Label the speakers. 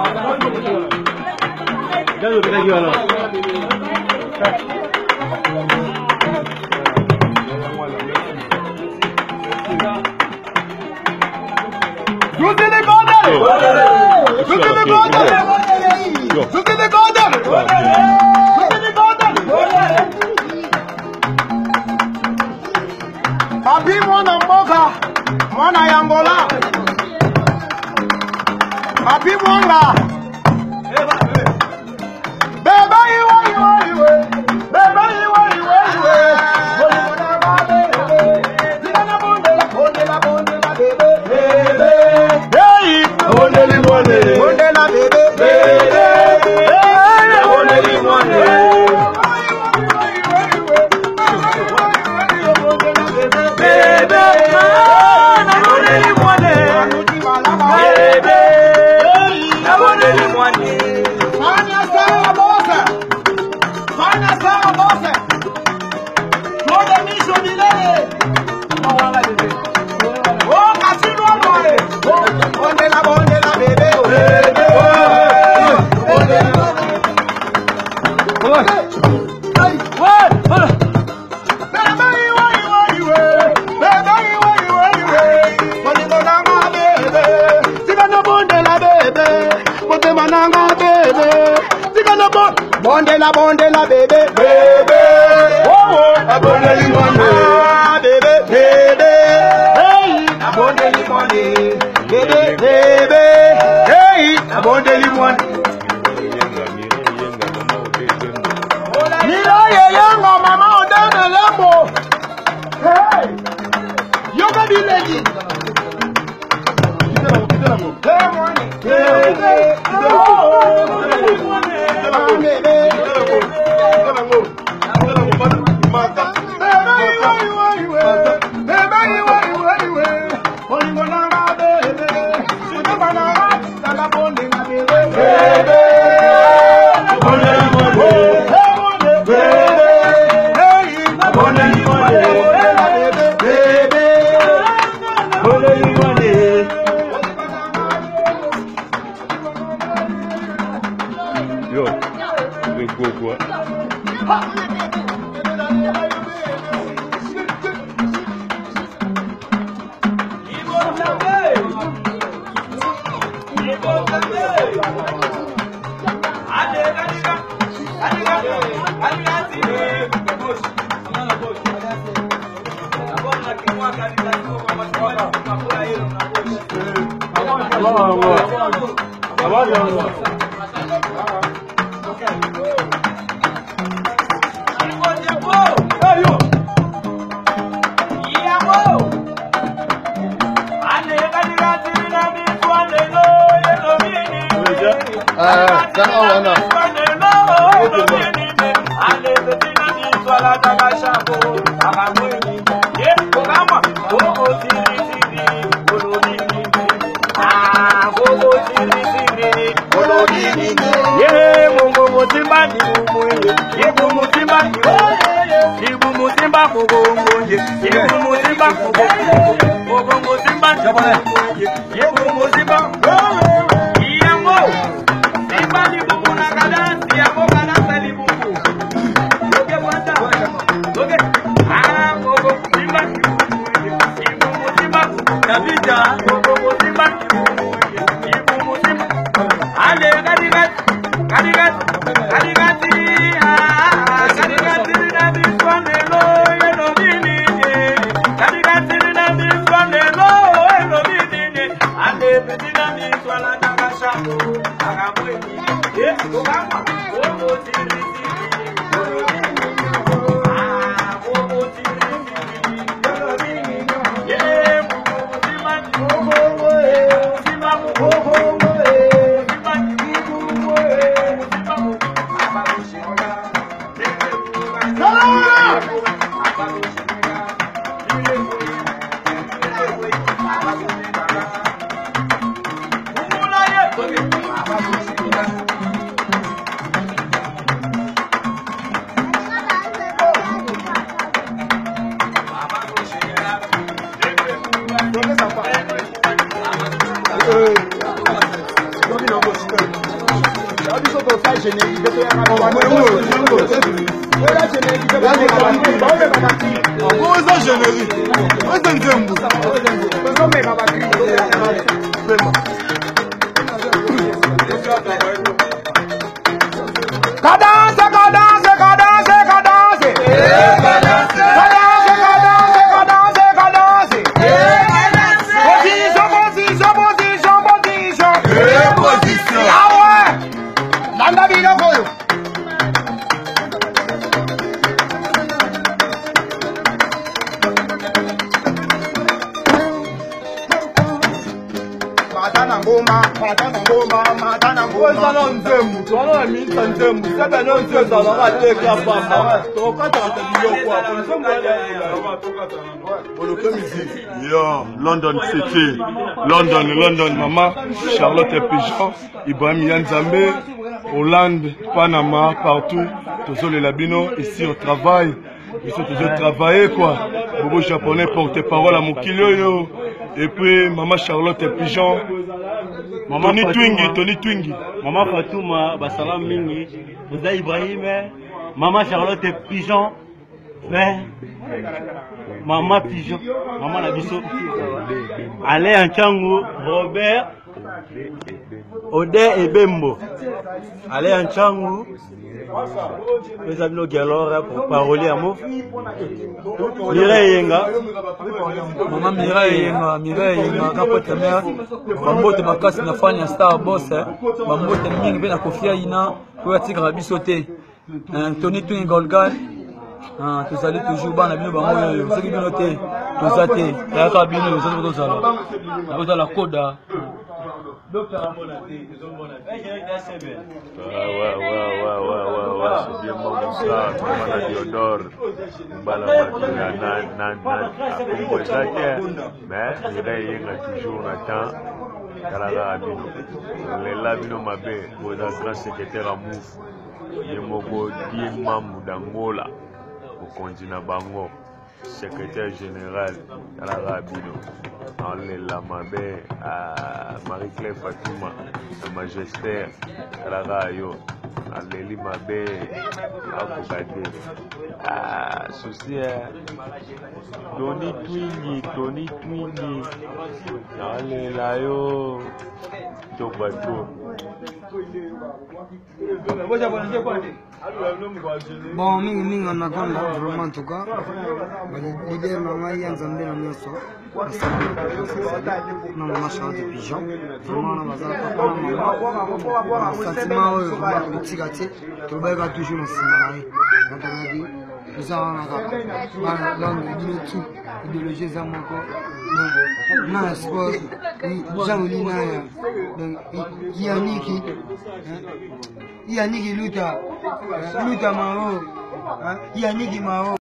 Speaker 1: Papi mwana mboka, mwana ya Angola. Papi mwanga. Beba iwe iwe iwe. Beba iwe iwe iwe. Zidana bonde la bonde la bonde la bebe. Bebe. Hey. Bonde li bonde. Bonde la bebe. Bebe. Hey. Bonde li bonde. Bonde la bébé, bébé. Oh oh, abonne li bonde. Ah bébé, bébé. Hey, abonne li bonde. Bébé, bébé. Hey, abonne li bonde. Mira yenga mama odana lambo. Hey, yoga di lady. Hey money. Bébé. Oh, bébé.
Speaker 2: Não, London City, London, Maman, Charlotte Pigeon, Ibrahim Yanzambe, Hollande, Panama, partout, tous les labino, ici au travail, ils sont tous travailler quoi. Bobo japonais porte-parole à Mokilio, et puis Maman Charlotte Pigeon, Maman Tony Twingi,
Speaker 3: Maman Fatouma, Bassalam Mingi, vous avez Ibrahim, Maman Charlotte Pigeon, Maman Pigeon, Maman Labisso, Alain Anchangu, Robert, Ode et Bembo, Alain Anchangu, les amis Galora pour parolier à moi, Mireille Yenga,
Speaker 4: Maman Mireille Yenga, Capote Mère, Bambote Bakasi na Fania Star Boss, Bambote Mingi Ben Akofia Ina, Kouatik Rabisote, Tony Twin Golgan. Tous allez toujours bas, nous avons ceux qui nous noté, tous allés, et à Rabino, nous sommes tous allés. Nous avons la Koda.
Speaker 2: Ouais, c'est bien bon ça, Maman Diodore, mais il y a toujours un temps. Les labino mabé, vous êtes grand secrétaire à Mouf, Yemoko Diemam d'Angola, au continent Bango, secrétaire général à la Rabino, en l'Amabé à Marie-Claire Fatouma, à Majesté à la Rayo, à l'Elimabé à Bukade, à Souci, Tony Twingi, à l'Elayo, Tobato.
Speaker 5: Bon, mingi on a vraiment en tout cas. L'idée maman Yanzambe na nyoso. Non, maman Charlotte Pigeon. Vraiment na bazala papa maman. Sentiment vraiment petit gâté. Tu vas toujours dans Simalaï. Nous avons langue tout idéologie ça mon corps. Non, sport. Jean-Olina donc Yannick Luta Mao, Yannick Mao.